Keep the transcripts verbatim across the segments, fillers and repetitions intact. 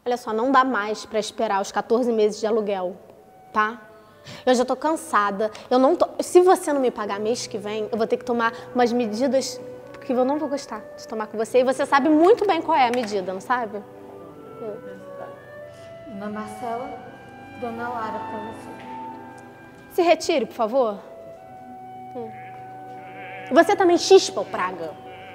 Olha só, não dá mais pra esperar os quatorze meses de aluguel, tá? Eu já tô cansada. Eu não tô... Se você não me pagar mês que vem, eu vou ter que tomar umas medidas que eu não vou gostar de tomar com você. E você sabe muito bem qual é a medida, não sabe? Dona Marcela, Dona Lara pra você. Se retire, por favor. Hum. Você também chispa, ô praga.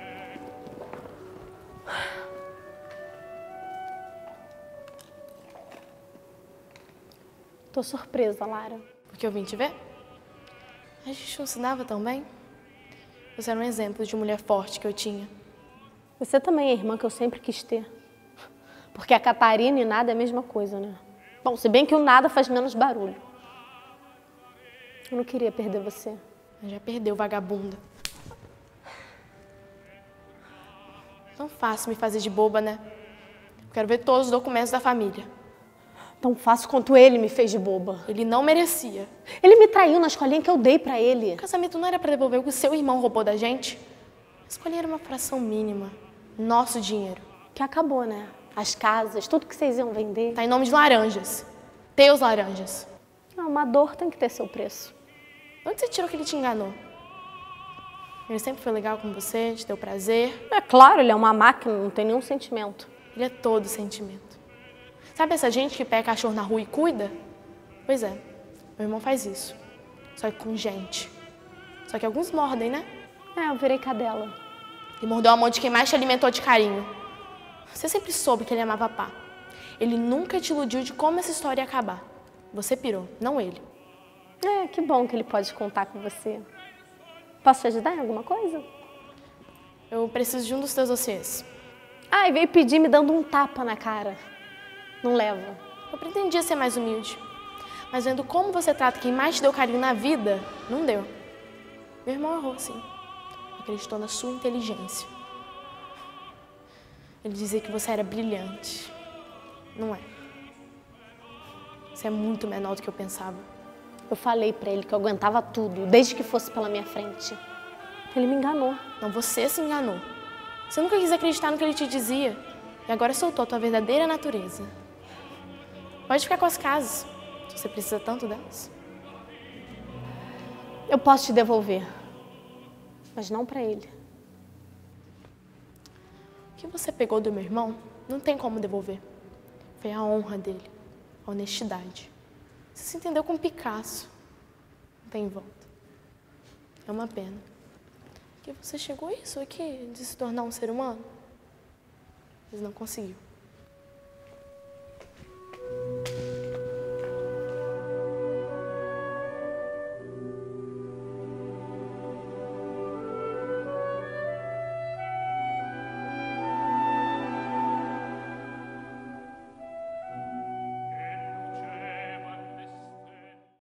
Tô surpresa, Lara. Porque eu vim te ver? A gente não se dava tão bem? Você era um exemplo de mulher forte que eu tinha. Você também é a irmã que eu sempre quis ter. Porque a Catarina e nada é a mesma coisa, né? Bom, se bem que o nada faz menos barulho. Eu não queria perder você. Já perdeu, vagabunda. Tão fácil me fazer de boba, né? Eu quero ver todos os documentos da família. Tão fácil quanto ele me fez de boba. Ele não merecia. Ele me traiu na escolinha que eu dei pra ele. O casamento não era pra devolver o que o seu irmão roubou da gente? A escolinha era uma fração mínima. Nosso dinheiro. Que acabou, né? As casas, tudo que vocês iam vender. Tá em nome de laranjas. Teus laranjas. Ah, uma dor tem que ter seu preço. Onde você tirou que ele te enganou? Ele sempre foi legal com você, te deu prazer. É claro, ele é uma máquina, não tem nenhum sentimento. Ele é todo sentimento. Sabe essa gente que pega cachorro na rua e cuida? Pois é, meu irmão faz isso. Só que com gente. Só que alguns mordem, né? É, eu virei cadela. Ele mordeu a mão de quem mais te alimentou de carinho. Você sempre soube que ele amava pá. Ele nunca te iludiu de como essa história ia acabar. Você pirou, não ele. É, que bom que ele pode contar com você. Posso te ajudar em alguma coisa? Eu preciso de um dos teus dossiês. Ah, e veio pedir me dando um tapa na cara. Não leva. Eu pretendia ser mais humilde. Mas vendo como você trata quem mais te deu carinho na vida, não deu. Meu irmão errou, sim. Acreditou na sua inteligência. Ele dizia que você era brilhante. Não é. Você é muito menor do que eu pensava. Eu falei pra ele que eu aguentava tudo, desde que fosse pela minha frente. Ele me enganou. Não, você se enganou. Você nunca quis acreditar no que ele te dizia. E agora soltou a tua verdadeira natureza. Pode ficar com as casas, se você precisa tanto delas. Eu posso te devolver, mas não pra ele. O que você pegou do meu irmão, não tem como devolver. Foi a honra dele, a honestidade. Você se entendeu com Picasso. Não tem volta. É uma pena. Que você chegou a isso aqui, de se tornar um ser humano, mas não conseguiu.